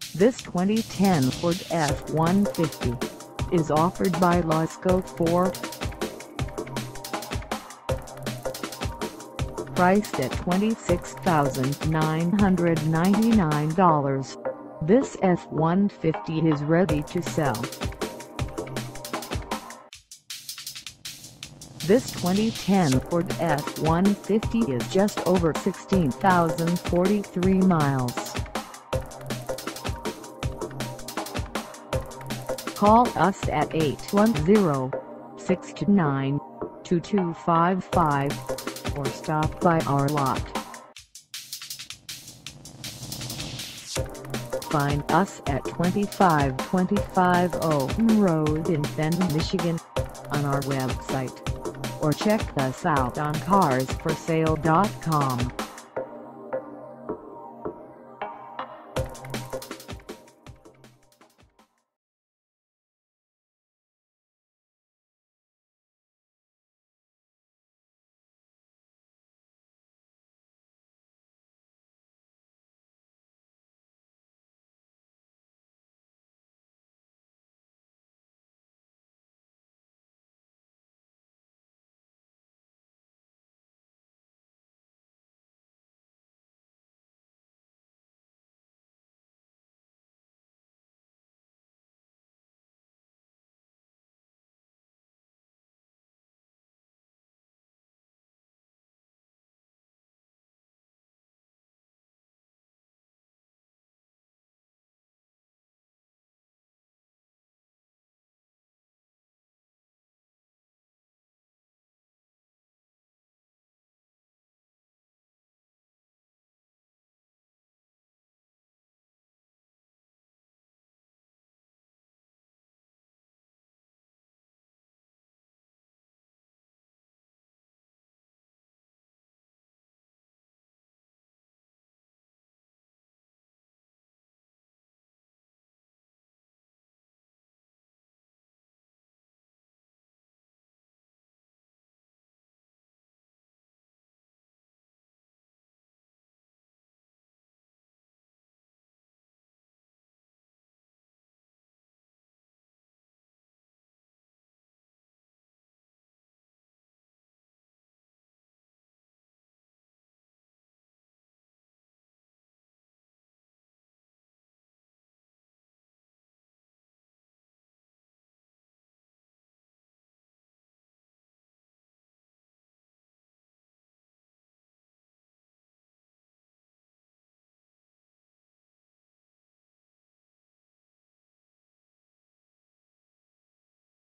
This 2010 Ford F150 is offered by Lasco Ford. Priced at $26,999, this F150 is ready to sell. This 2010 Ford F150 is just over 16,043 miles. Call us at 810-629-2255 or stop by our lot. Find us at 2525 OWEN Road in Fenton, Michigan, on our website, or check us out on carsforsale.com.